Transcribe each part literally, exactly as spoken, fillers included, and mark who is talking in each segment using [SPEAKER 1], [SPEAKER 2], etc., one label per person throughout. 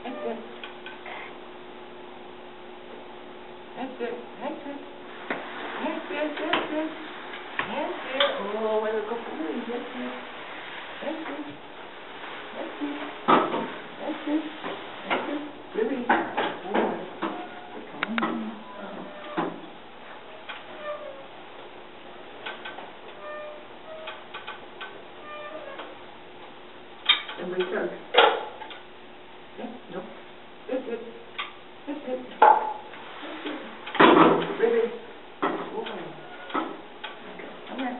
[SPEAKER 1] That's it. That's it. That's it. That's it. That's it. That's it. Oh, wait a couple minutes. That's it. That's it. That's it. That's it. That's it. Really. Oh, come on. Uh-oh. And return. Yeah, no. That's it. That's it. That's it. Really. Oh. Okay. All right.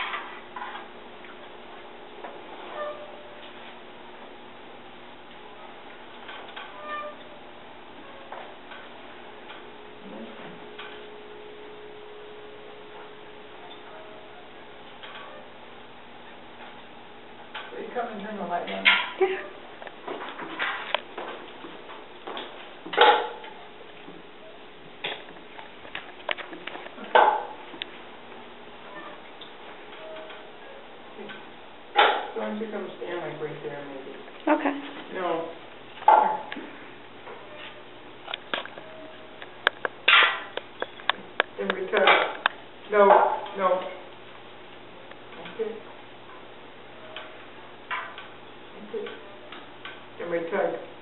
[SPEAKER 1] So you come and turn the light on.
[SPEAKER 2] Yeah.
[SPEAKER 1] Why don't you come stand like right there, maybe?
[SPEAKER 2] Okay.
[SPEAKER 1] No. Then return. No, no. That's it. That's it. Then return.